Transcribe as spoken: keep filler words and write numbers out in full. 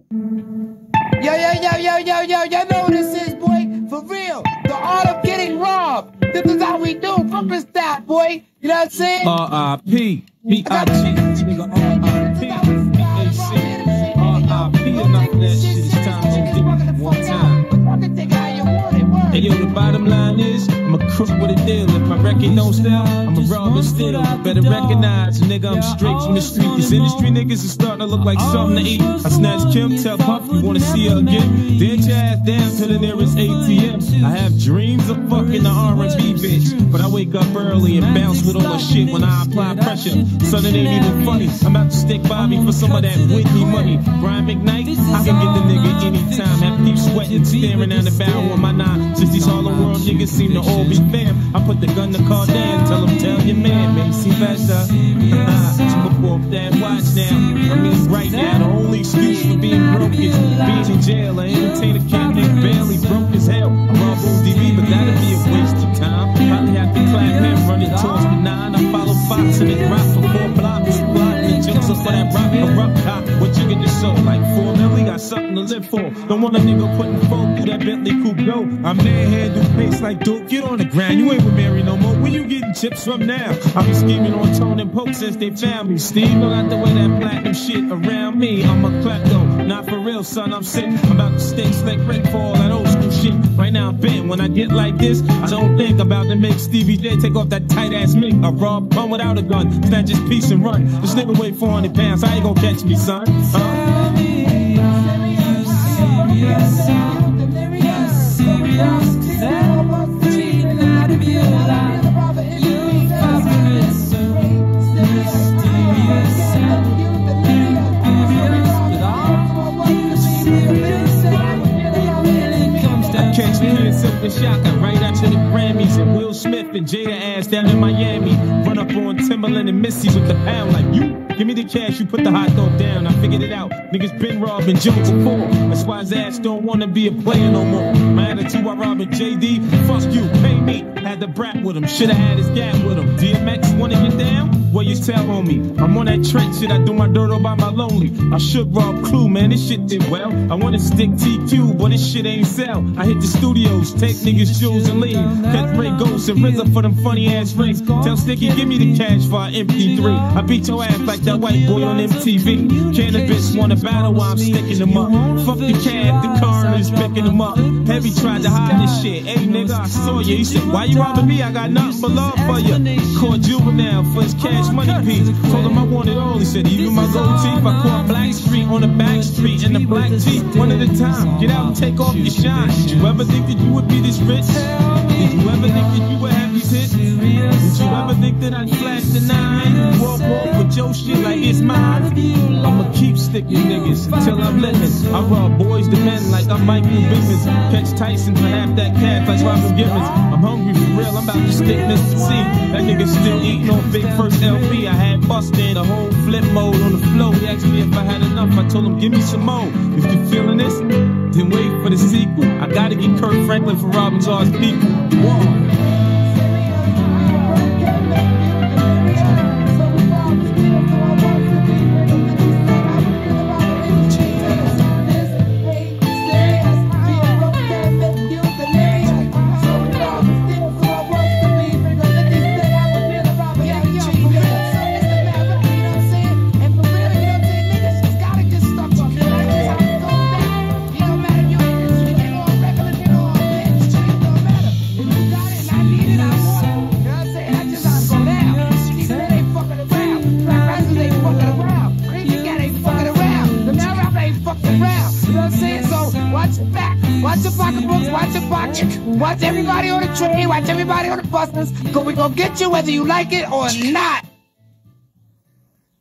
Yo, yo, yo, yo, yo, yo, you know what this is, boy? For real. The art of getting robbed. This is how we do. Brooklyn style, boy. You know what I'm saying? R I P. P I G. Nigga, R I P. P A C. R I P. Enough of that shit. It's time to do it one time. Hey, yo, the bottom line is, I'm a crook with a deal. If my record don't sell, I'm a robber still. Better recognize, nigga, I'm straight from the street. These industry niggas is starting to look like something to eat. I snatch Kim, tell Puff you wanna see her again. Dance your ass down to the nearest A T M. I have dreams of fucking the R and B bitch, but I wake up early and bounce with all the shit when I apply pressure. Son, it ain't even funny. I'm about to stick Bobby for some of that Whitney money. Brian McKnight, I can get the nigga anytime. Have to keep sweating, staring down the barrel of my nine. Since these Harlem World niggas seem to all be fam, I put the gun to car down, tell him, tell your man, make see faster. Smoke off that watch now. I mean, right now, the only excuse for being broke is being in jail. An entertainer can't get barely broke as hell. I'm on O D B, but that'd be a waste of time. Probably have to clap him, running towards the nine. I follow Fox and it drop for four blocks. Blocking the jokes up for that rock, a rock cop. What you get just sold like four million, got something to live for. Don't want a nigga putting four through that Bentley coupe, go. I'm manhandle face like dope, get on the ground. You ain't with Mary no more. Where you getting chips from now? I been scheming on Tone and Poke since they found me. Steve don't have to wear that platinum shit around me. I'm a klepto, not for real, son. I'm sick. I'm about to stay slick Rick for all that old school shit. Right now I'm bent. When I get like this, I don't think about to make Stevie J take off that tight ass mink. I rob pun without a gun, snatch his piece and run. This nigga weigh four hundred pounds. I ain't gonna catch me, son. Uh. Catch me in something shocking right after the Grammys and Will Smith and Jada ass down in Miami. Run up on Timberland and Missy with the pound like you. Give me the cash, you put the hot dog down. I figured it out. Niggas been robbing Jones before. That's why his ass don't wanna be a player no more. My attitude, I robbing J D. Fuck you, pay me. Had the brat with him. Shoulda had his gap with him. D M X wanna get down? Well, you tell on me. I'm on that Trent shit. I do my dirt all by my lonely. I should rob Clue, man. This shit did well. I wanna stick T Q, but this shit ain't sell. I hit the studios, take niggas' shoes and leave. Cut Ray Ghost and R Z A for them funny ass rings. Tell Sticky, give me the cash for an M P three. I beat your ass like that white boy on M T V. Cannabis wanna battle while I'm sticking them up. Fuck the cab, the coroner's picking them up. Heavy tried to hide this shit. Hey nigga, I saw you. He said, why you robbing me? I got nothing but love for you. Caught Juvenile for his cash money piece. Told him I want it all. He said, even my gold teeth. I caught Black Street on the back street in the black Jeep. One at a time. Get out and take off your shine. Did you ever think that you would be this rich? Did you ever think that you would have these hits? Did you ever think that I'd flash the nine? Walk off with your shit like it's mine. I'ma keep sticking niggas till I'm living. I rob boys to men like I'm Michael Bivens. Catch Tyson for half that cash like Robin Givens. I'm hungry for real, I'm about to stick Mister C. That nigga still eating on Big First L P. I had busted a whole flip mode on the floor. He asked me if I had enough, I told him give me some more. If you feeling this, then wait for the sequel. I gotta get Kurt Franklin for robbing Charles people. Whoa. Watch everybody on the train, watch everybody on the buses, cause we gonna get you whether you like it or not.